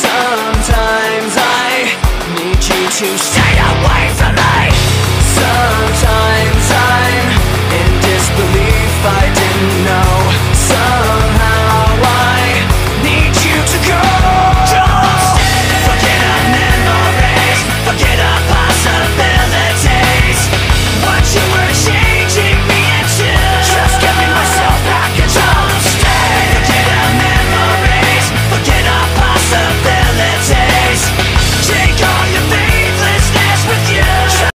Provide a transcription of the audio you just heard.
Sometimes I need you to stay away from me. Sometimes I'm in disbelief, I didn't know.